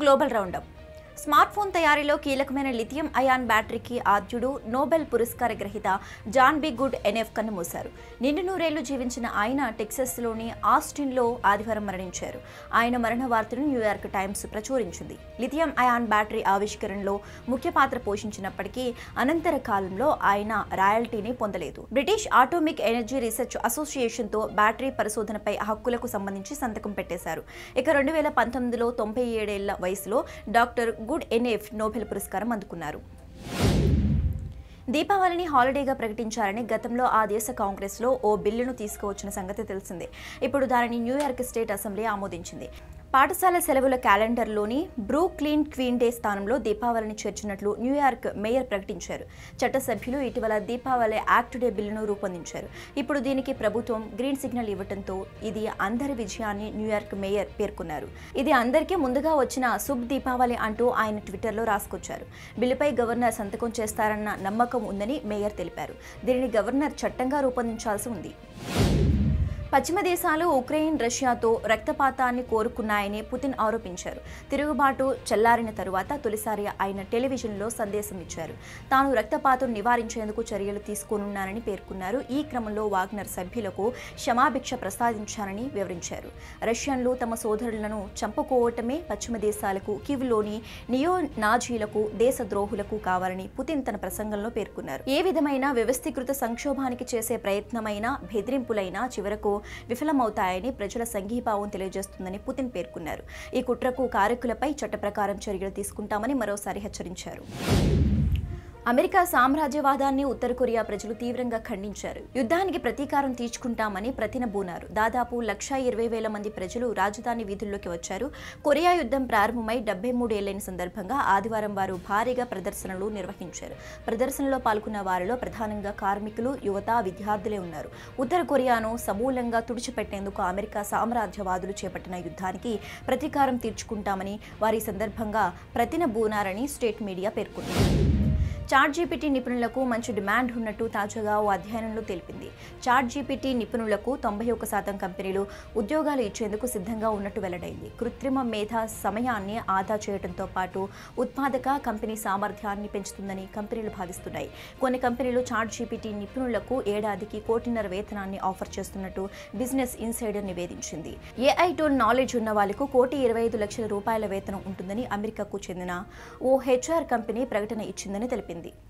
Global roundup. Smart phone తయారీలో కీలకమైన lithium ion బ్యాటరీకి ఆద్యుడు నోబెల్ పురస్కార గ్రహీత జాన్ బి గుడ్ ఎన్ఎఫ్ కన్నుమూశారు. నిండు నూరేళ్లు జీవించిన ఆయన టెక్సాస్లోని ఆస్టిన్లో ఆదివారం మరణించారు. ఆయన మరణ వార్తను న్యూయార్క్ టైమ్స్ ప్రచురించింది. లిథియం అయాన్ బ్యాటరీ ఆవిష్కరణలో ముఖ్య పాత్ర పోషించినప్పటికీ అనంతర కాలంలో ఆయన రాయల్టీని పొందలేదు. బ్రిటిష్ ఆటోమిక్ ఎనర్జీ రీసెర్చ్ అసోసియేషన్తో బ్యాటరీ పరిశోధనపై హక్కులకు సంబంధించి సంతకం పెట్టేశారు. ఇక 2019లో 97 ఏళ్ల వయసులో డాక్టర్ గుడ్ ఎన్ఎఫ్ నోబెల్ పురస్కారం అందుకున్నారు. దీపావళిని హాలిడేగా ప్రకటించాలని గతంలో ఆ దేశ కాంగ్రెస్లో ఓ బిల్లును తీసుకువచ్చిన సంగతి తెలిసిందే. ఇప్పుడు దానిని న్యూయార్క్ స్టేట్ అసెంబ్లీ ఆమోదించింది. పాఠశాల సెలవుల క్యాలెండర్లోని బ్రూక్లిన్ క్వీన్ డే స్థానంలో దీపావళిని చేర్చినట్లు న్యూయార్క్ మేయర్ ప్రకటించారు. చట్టసభ్యులు ఇటీవల దీపావళి యాక్ట్ డే బిల్లును రూపొందించారు. ఇప్పుడు దీనికి ప్రభుత్వం గ్రీన్ సిగ్నల్ ఇవ్వడంతో ఇది అందరి విజయాన్ని న్యూయార్క్ మేయర్ పేర్కొన్నారు. ఇది అందరికీ ముందుగా వచ్చిన శుభ్ దీపావళి అంటూ ఆయన ట్విట్టర్లో రాసుకొచ్చారు. బిల్లుపై గవర్నర్ సంతకం చేస్తారన్న నమ్మకం ఉందని మేయర్ తెలిపారు. దీనిని గవర్నర్ చట్టంగా రూపొందించాల్సి ఉంది. పశ్చిమ దేశాలు ఉక్రెయిన్, రష్యాతో రక్తపాతాన్ని కోరుకున్నాయని పుతిన్ ఆరోపించారు. తిరుగుబాటు చల్లారిన తరువాత తొలిసారి ఆయన టెలివిజన్లో సందేశం ఇచ్చారు. తాను రక్తపాతం నివారించేందుకు చర్యలు తీసుకోనున్నానని పేర్కొన్నారు. ఈ క్రమంలో వాగ్నర్ సభ్యులకు క్షమాభిక్ష ప్రసాదించానని వివరించారు. రష్యన్లు తమ సోదరులను చంపుకోవటమే పశ్చిమ దేశాలకు, కీవ్లోని నియో నాజీలకు, దేశద్రోహులకు కావాలని పుతిన్ తన ప్రసంగంలో పేర్కొన్నారు. ఏ విధమైన వ్యవస్థీకృత సంక్షోభానికి చేసే ప్రయత్నమైనా, బెదిరింపులైనా చివరకు విఫలమవుతాయని ప్రజల సంఘీభావం తెలియజేస్తుందని పుతిన్ పేర్కొన్నారు. ఈ కుట్రకు కారకులపై చట్ట ప్రకారం చర్యలు తీసుకుంటామని మరోసారి హెచ్చరించారు. అమెరికా సామ్రాజ్యవాదాన్ని ఉత్తర కొరియా ప్రజలు తీవ్రంగా ఖండించారు. యుద్ధానికి ప్రతీకారం తీర్చుకుంటామని ప్రతినబూనారు. దాదాపు 1,20,000 మంది ప్రజలు రాజధాని వీధుల్లోకి వచ్చారు. కొరియా యుద్ధం ప్రారంభమై 73 ఏళ్లైన సందర్భంగా ఆదివారం వారు భారీగా ప్రదర్శనలు నిర్వహించారు. ప్రదర్శనలో పాల్గొన్న వారిలో ప్రధానంగా కార్మికులు, యువత, విద్యార్థులే ఉన్నారు. ఉత్తర కొరియాను సమూలంగా తుడిచిపెట్టేందుకు అమెరికా సామ్రాజ్యవాదులు చేపట్టిన యుద్ధానికి ప్రతీకారం తీర్చుకుంటామని వారి సందర్భంగా ప్రతినబూనారని స్టేట్ మీడియా పేర్కొంది. చాట్ జీపీటీ నిపుణులకు మంచి డిమాండ్ ఉన్నట్టు తాజాగా ఓ అధ్యయనంలో తెలిపింది. చాట్ జీపీటీ నిపుణులకు 91% కంపెనీలు ఉద్యోగాలు ఇచ్చేందుకు సిద్ధంగా ఉన్నట్టు వెల్లడైంది. కృత్రిమ మేధ సమయాన్ని ఆదా చేయడంతో పాటు ఉత్పాదక కంపెనీ సామర్థ్యాన్ని పెంచుతుందని కంపెనీలు భావిస్తున్నాయి. కొన్ని కంపెనీలు చాట్ జీపీటీ నిపుణులకు ఏడాదికి 1.5 కోట్ల వేతనాన్ని ఆఫర్ చేస్తున్నట్టు బిజినెస్ ఇన్సైడర్ నివేదించింది. ఏఐ టూల్ నాలెడ్జ్ ఉన్న వాళ్లకు ₹1,25,00,000 వేతనం ఉంటుందని అమెరికాకు చెందిన ఓ హెచ్ఆర్ కంపెనీ ప్రకటన ఇచ్చిందని తెలిపింది.